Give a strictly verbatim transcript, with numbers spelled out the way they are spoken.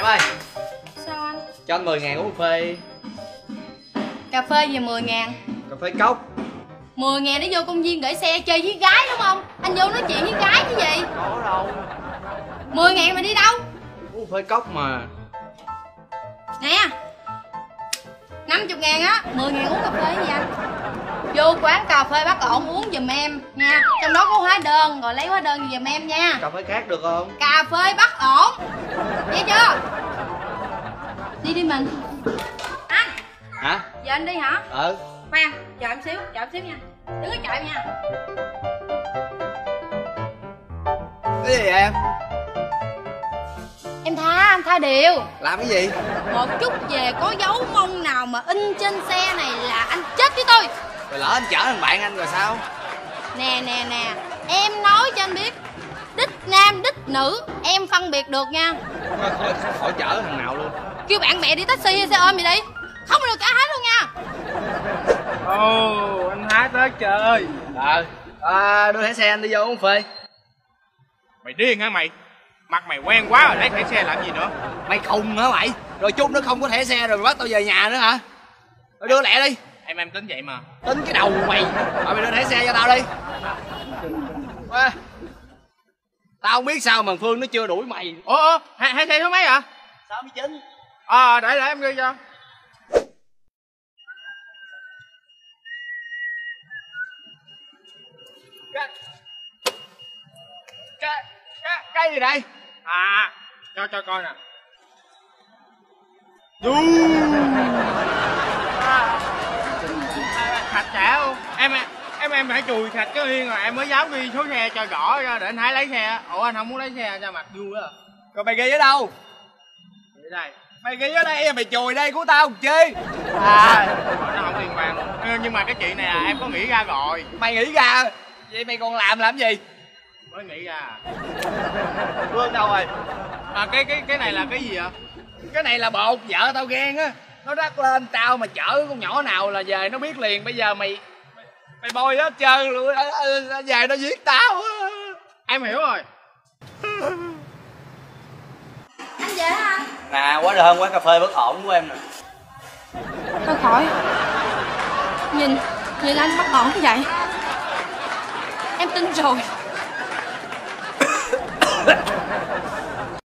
Em ơi. Sao anh? Cho anh mười ngàn uống cà phê. Cà phê về mười ngàn? Cà phê cốc. Mười ngàn để vô công viên gửi xe chơi với gái đúng không? Anh vô nói chuyện với gái chứ gì? Có đâu. Mười ngàn mà đi đâu? Uống cà phê cốc mà. Nè, năm mươi ngàn á, mười ngàn uống cà phê với anh. Vô quán cà phê Bất Ổn uống giùm em nha. Trong đó có hóa đơn, rồi lấy hóa đơn giùm em nha. Cà phê khác được không? Cà phê Bất Ổn, nghe chưa? Đi đi mình. Anh. Hả? Giờ anh đi hả? Ừ. Khoan, chờ em xíu, chờ em xíu nha. Đứng ở chợ nha. Cái gì vậy em? Em tha, anh tha điều. Làm cái gì? Một chút về có dấu mông nào mà in trên xe này là anh chết với tôi. Rồi lỡ anh chở thằng bạn anh rồi sao? Nè nè nè, em nói cho anh biết, đích nam đích nữ em phân biệt được nha. Khỏi, khỏi, khỏi chở thằng nào luôn. Kêu bạn bè đi taxi hay xe ôm gì đi, không được cả hết luôn nha. Ồ, oh, anh Thái tới chơi. Ờ, à, đưa thẻ xe anh đi vô uống phê. Mày điên hả mày? Mặt mày quen quá rồi, lấy thẻ xe làm gì nữa? Mày khùng hả mày? Rồi chút nó không có thẻ xe rồi mày bắt tao về nhà nữa hả? Rồi đưa lẹ đi. Em em tính vậy mà. Tính cái đầu mày. Rồi mày đưa thẻ xe cho tao đi. À, tao không biết sao mà Phương nó chưa đuổi mày. Ủa, ủa, hai, hai xe số mấy hả? Sáu mươi chín. Ờ, à, để để em ghi cho. Cái, cái, cái, cái gì đây? À, cho cho coi nè. Du. Thạch trẻ không? Em em em phải chùi thạch cái Hiên rồi em mới dám ghi số xe cho rõ cho để anh Thái lấy xe. Ủa anh không muốn lấy xe cho mặt vui á. Rồi mày ghi ở đâu? Ghi đây. Mày ghi ở đây mày chùi đây của tao làm chi? À, nó không liên quan luôn. Nhưng mà cái chuyện này là em có nghĩ ra rồi. Mày nghĩ ra vậy mày còn làm làm gì? Mới nghĩ ra. Phương đâu rồi? À, cái cái cái này là cái gì ạ? Cái này là bột vợ tao ghen á. Nó rắc lên tao mà chở con nhỏ nào là về nó biết liền. Bây giờ mày mày bôi hết trơn luôn. Nó về nó giết tao. Em hiểu rồi. Anh về hả anh? Nè, quá đơn quán cà phê Bất Ổn của em nè. Thôi khỏi. Nhìn, nhìn anh bất ổn vậy. Em tin rồi.